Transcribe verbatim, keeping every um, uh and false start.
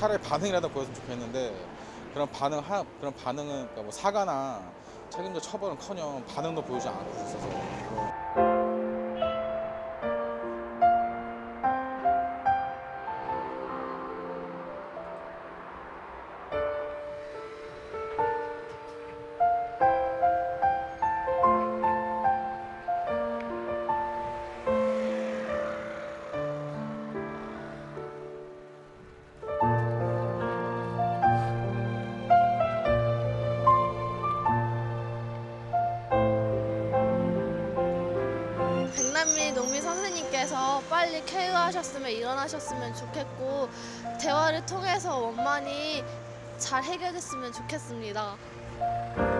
차라리 반응이라도 보였으면 좋겠는데 그런 반응 하 그런 반응은 그러니까 뭐 사과나 책임자 처벌은커녕 반응도 보이지 않고 있어서. 백남미 농민 선생님께서 빨리 쾌유하셨으면 일어나셨으면 좋겠고 대화를 통해서 원만히 잘 해결됐으면 좋겠습니다.